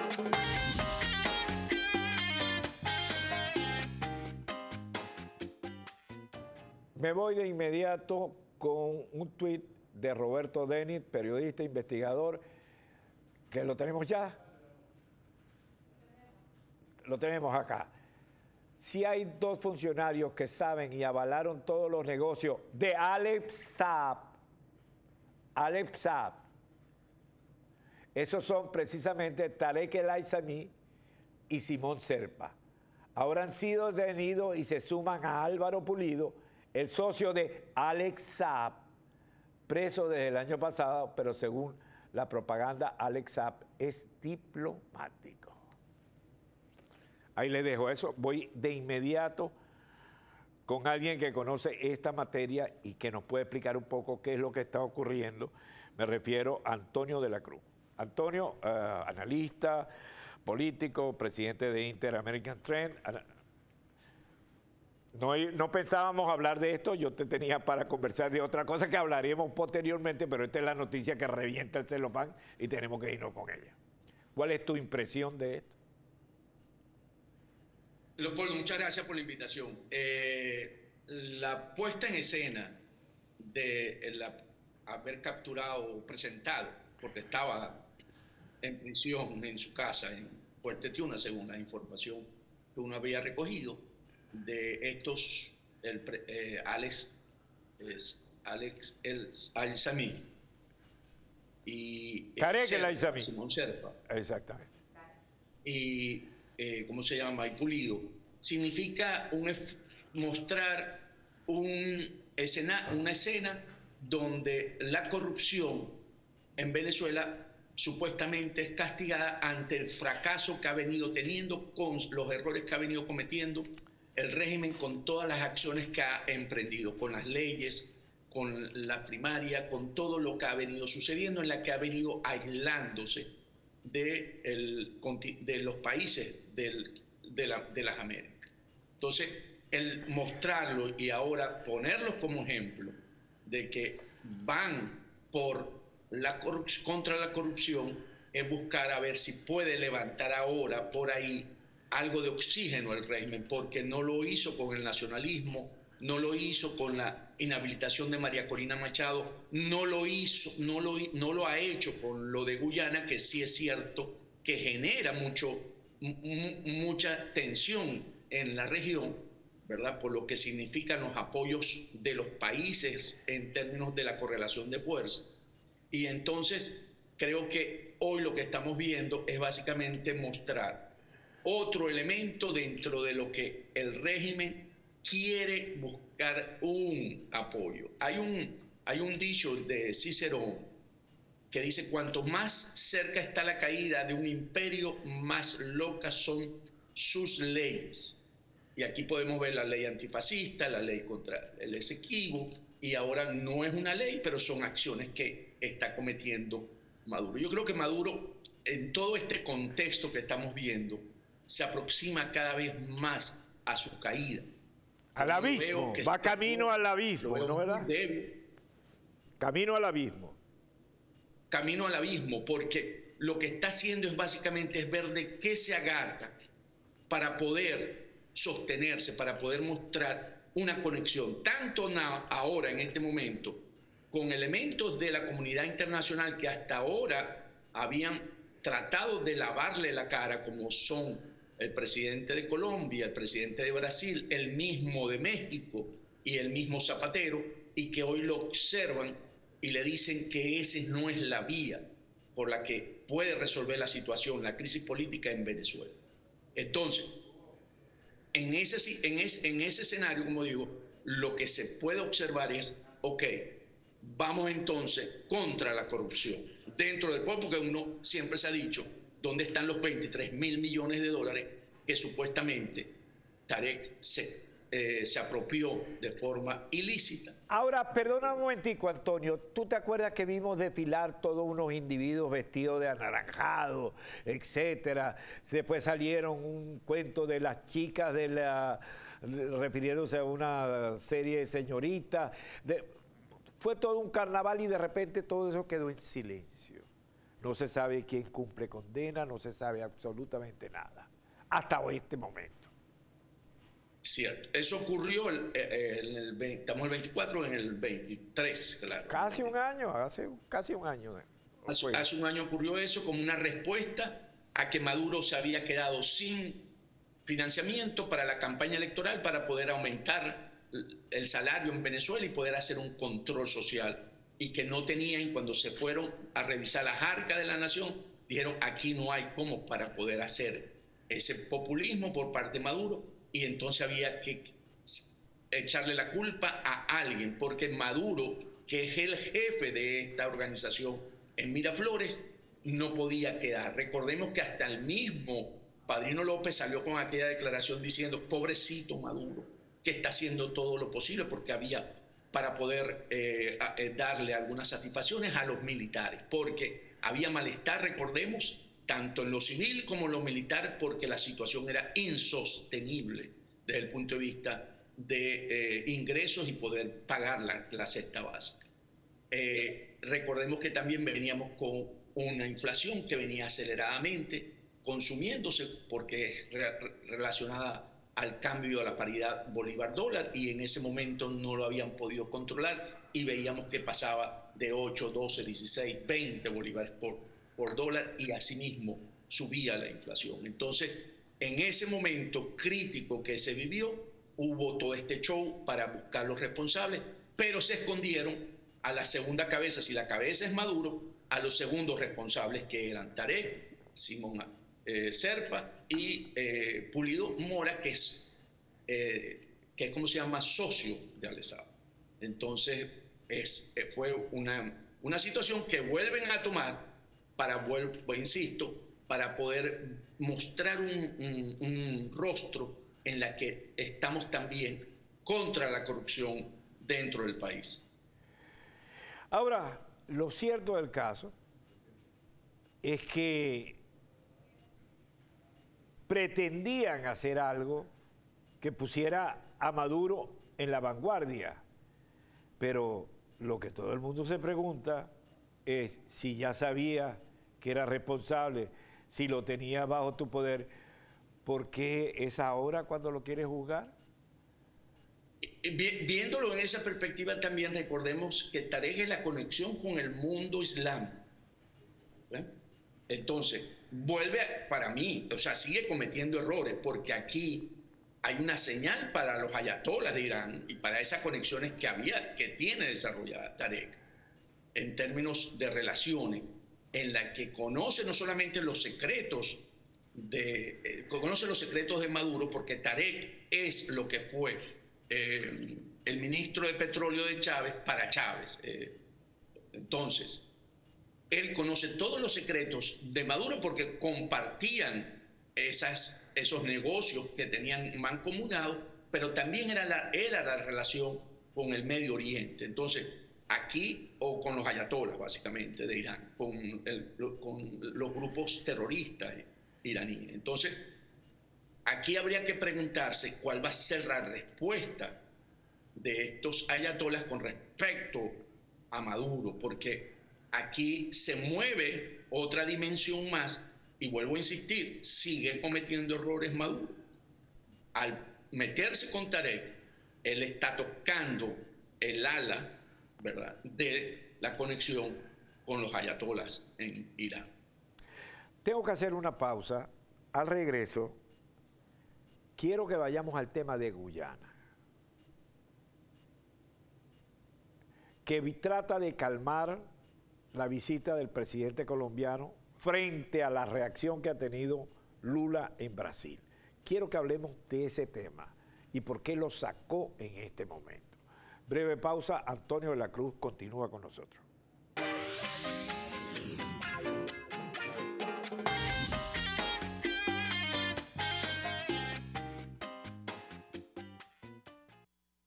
Me voy de inmediato con un tuit de Roberto Denit, periodista, investigador, que lo tenemos ya. Lo tenemos acá. Si hay dos funcionarios que saben y avalaron todos los negocios de Alex Saab, esos son precisamente Tarek El Aissami y Simón Serpa. Ahora han sido detenidos y se suman a Álvaro Pulido, el socio de Alex Saab, preso desde el año pasado, pero según la propaganda, Alex Saab es diplomático. Ahí les dejo eso. Voy de inmediato con alguien que conoce esta materia y que nos puede explicar un poco qué es lo que está ocurriendo. Me refiero a Antonio de la Cruz. Antonio, analista, político, presidente de Inter-American Trend. No pensábamos hablar de esto, yo te tenía para conversar de otra cosa que hablaríamos posteriormente, pero esta es la noticia que revienta el celofán y tenemos que irnos con ella. ¿Cuál es tu impresión de esto? Leopoldo, muchas gracias por la invitación. La puesta en escena de haber capturado, presentado, porque estaba en prisión en su casa en Fuerte Tiuna, según la información que uno había recogido, de estos, Alex El Aissami y Tarek El Aissami. Simón Serpa. Exactamente. Y ¿cómo se llama? Y Pulido, significa mostrar una escena donde la corrupción en Venezuela supuestamente es castigada ante el fracaso que ha venido teniendo, con los errores que ha venido cometiendo el régimen, con todas las acciones que ha emprendido, con las leyes, con la primaria, con todo lo que ha venido sucediendo, en la que ha venido aislándose de los países de las Américas. Entonces, el mostrarlo y ahora ponerlos como ejemplo de que van contra la corrupción es buscar a ver si puede levantar ahora por ahí algo de oxígeno al régimen, porque no lo hizo con el nacionalismo, no lo hizo con la inhabilitación de María Corina Machado, no lo ha hecho con lo de Guyana, que sí es cierto que genera mucha tensión en la región, ¿verdad? Por lo que significan los apoyos de los países en términos de la correlación de fuerza. Y entonces creo que hoy lo que estamos viendo es básicamente mostrar otro elemento dentro de lo que el régimen quiere buscar un apoyo. Hay un dicho de Cicerón que dice: cuanto más cerca está la caída de un imperio, más locas son sus leyes. Y aquí podemos ver la ley antifascista, la ley contra el Esequibo, y ahora no es una ley, pero son acciones que está cometiendo Maduro. Yo creo que Maduro, en todo este contexto que estamos viendo, se aproxima cada vez más a su caída. Al abismo, va camino al abismo, ¿no, verdad? Camino al abismo. Camino al abismo, porque lo que está haciendo es básicamente ver de qué se agarra para poder sostenerse, para poder mostrar una conexión, tanto ahora en este momento, con elementos de la comunidad internacional que hasta ahora habían tratado de lavarle la cara, como son el presidente de Colombia, el presidente de Brasil, el mismo de México y el mismo Zapatero, y que hoy lo observan y le dicen que esa no es la vía por la que puede resolver la situación, la crisis política en Venezuela. Entonces, en ese escenario, como digo, lo que se puede observar es, ok, vamos entonces contra la corrupción dentro del pueblo, porque uno siempre se ha dicho, ¿dónde están los 23.000 millones de dólares que supuestamente Tarek se apropió de forma ilícita? Ahora, perdona un momentico, Antonio, ¿tú te acuerdas que vimos desfilar todos unos individuos vestidos de anaranjado, etcétera? Después salieron un cuento de las chicas refiriéndose a una serie de señoritas. Fue todo un carnaval y de repente todo eso quedó en silencio. no se sabe quién cumple condena, no se sabe absolutamente nada, hasta este momento. Cierto. Eso ocurrió, estamos el 24, en el 23, claro. Casi un año, hace casi un año. Hace un año ocurrió eso como una respuesta a que Maduro se había quedado sin financiamiento para la campaña electoral para poder aumentar el salario en Venezuela y poder hacer un control social. Y que no tenían, cuando se fueron a revisar las arcas de la nación, dijeron, aquí no hay cómo para poder hacer ese populismo por parte de Maduro, y entonces había que echarle la culpa a alguien, porque Maduro, que es el jefe de esta organización en Miraflores, no podía quedar. Recordemos que hasta el mismo Padrino López salió con aquella declaración diciendo, pobrecito Maduro, que está haciendo todo lo posible, porque había para poder darle algunas satisfacciones a los militares, porque había malestar, recordemos, tanto en lo civil como en lo militar, porque la situación era insostenible desde el punto de vista de ingresos y poder pagar la cesta básica. Recordemos que también veníamos con una inflación que venía aceleradamente consumiéndose, porque es relacionada al cambio de la paridad bolívar-dólar, y en ese momento no lo habían podido controlar y veíamos que pasaba de 8, 12, 16, 20 bolívares por dólar, y asimismo subía la inflación. Entonces, en ese momento crítico que se vivió, hubo todo este show para buscar los responsables, pero se escondieron a la segunda cabeza, si la cabeza es Maduro, a los segundos responsables, que eran Tarek, Simón Serpa y Pulido Mora, que es como se llama, socio de Alessandro. Entonces fue una situación que vuelven a tomar para, insisto, para poder mostrar un rostro en la que estamos también contra la corrupción dentro del país. Ahora, lo cierto del caso es que pretendían hacer algo que pusiera a Maduro en la vanguardia, pero lo que todo el mundo se pregunta es si ya sabía que era responsable, si lo tenía bajo tu poder, ¿por qué es ahora cuando lo quieres juzgar? Viéndolo en esa perspectiva, también recordemos que Tarek es la conexión con el mundo islámico. Entonces, para mí, o sea, sigue cometiendo errores, porque aquí hay una señal para los ayatolas de Irán y para esas conexiones que tiene desarrollada Tarek en términos de relaciones, en la que conoce no solamente los secretos conoce los secretos de Maduro, porque Tarek es lo que fue el ministro de petróleo de Chávez para Chávez. Entonces, él conoce todos los secretos de Maduro porque compartían esos negocios que tenían mancomunados, pero también era la relación con el Medio Oriente. Entonces, aquí, o con los ayatolas, básicamente, de Irán, con los grupos terroristas iraníes. Entonces, aquí habría que preguntarse cuál va a ser la respuesta de estos ayatolas con respecto a Maduro, porque aquí se mueve otra dimensión más, y vuelvo a insistir, sigue cometiendo errores Maduro. Al meterse con Tarek, él está tocando el ala, ¿verdad?, de la conexión con los ayatolas en Irán. Tengo que hacer una pausa. Al regreso, quiero que vayamos al tema de Guyana, que trata de calmar la visita del presidente colombiano frente a la reacción que ha tenido Lula en Brasil. Quiero que hablemos de ese tema y por qué lo sacó en este momento. Breve pausa, Antonio de la Cruz continúa con nosotros.